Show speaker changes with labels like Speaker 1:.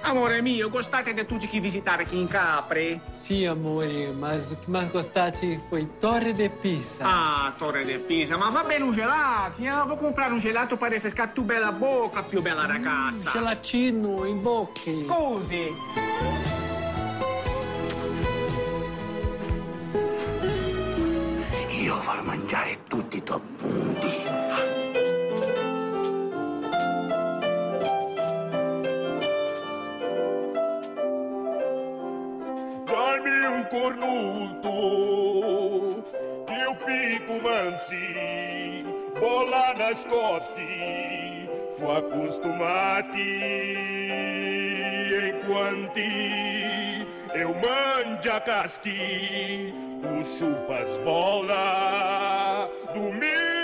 Speaker 1: Amore mio, gostate de tutti que visitar aqui em Capri?
Speaker 2: Sì, amore, mas o que mais gostaste foi Torre de Pisa.
Speaker 1: Ah, Torre de Pisa, ma va bene un gelato? Vou comprar un gelato para refrescar tu bella boca, più bella ragazza.
Speaker 2: Gelatino in bocca.
Speaker 1: Scusi.
Speaker 3: Io voglio mangiare tutti i tuoi punti.
Speaker 4: Dai-mi un cornuto, che io fico mansi, bola nascosti, tu accostumati, e quanti eu mangia casti, tu chupas bola do meu.